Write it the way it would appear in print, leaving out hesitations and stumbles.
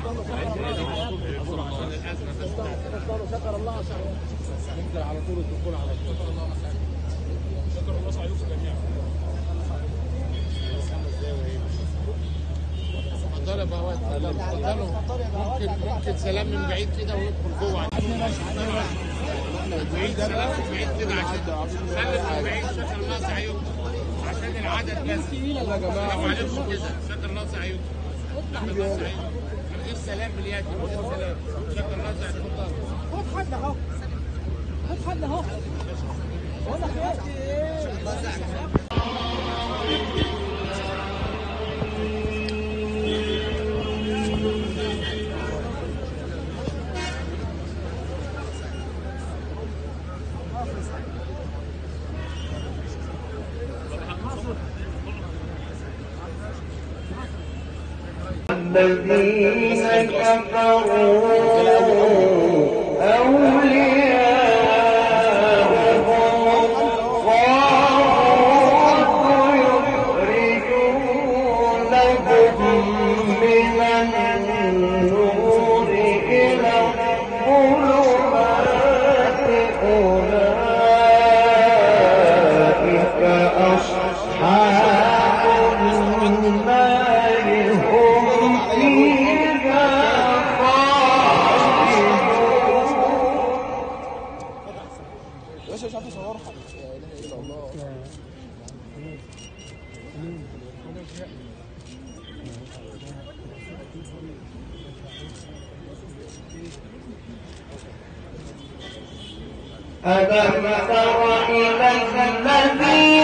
شكر الله سعيكم. ننزل على طول الدخول على طول. شكر الله سعيكم. شكر الله سعيكم جميعا. اتفضلوا يا بهوات، اتفضلوا. ممكن سلام من بعيد كده وندخل جوه. بعيد سلام من بعيد كده عشان سلم من بعيد. شكر الله سعيكم عشان العدد بس. يا جماعه معلش كده. شكر الله سعيكم. شكر الله سعيكم. غير سلام باليد. سلام. شكر الله سعيكم. خد حد اهو. خد حد اهو. بقول لك ايه؟ شكر الله سعيكم. الذين كفروا أولياءهم الطاغوت يخرجونهم من النور إلى الظلمات أولئك أصحاب النار هم فيها خالدون. مش عارف اصورها. لا اله الا الله. ألم تر إلى الذين